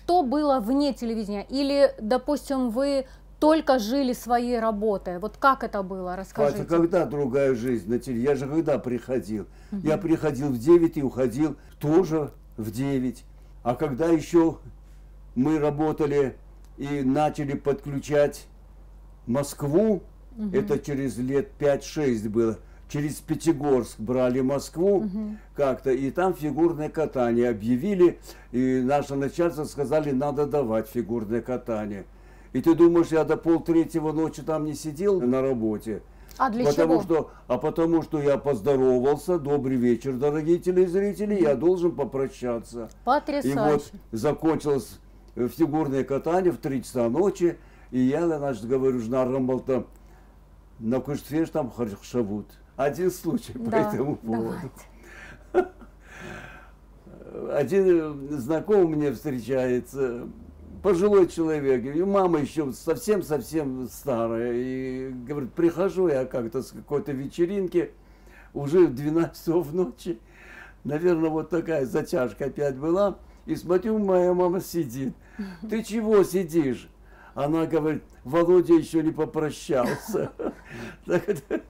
что было вне телевидения? Или, допустим, вы только жили своей работой? Вот как это было? Расскажите. Когда другая жизнь на телевидении? Я же когда приходил? Я приходил в 9 и уходил тоже в 9. А когда еще мы работали и начали подключать Москву, это через лет 5-6 было, через Пятигорск брали Москву как-то, и там фигурное катание объявили, и наше начальство сказали, надо давать фигурное катание. И ты думаешь, я до 2:30 ночи там не сидел на работе? А для чего? Потому что я поздоровался. Добрый вечер, дорогие телезрители, я должен попрощаться. Потрясающе. И вот закончилось фигурное катание в 3 часа ночи, и я, значит, говорю, Жна на Куштфеш там Харшавут. Один случай по этому поводу. Один знакомый мне встречается, пожилой человек, и мама еще совсем-совсем старая, и говорит, прихожу я как-то с какой-то вечеринки, уже в 12 часов ночи, наверное, вот такая затяжка опять была, и смотрю, моя мама сидит. Ты чего сидишь? Она говорит, Володя еще не попрощался.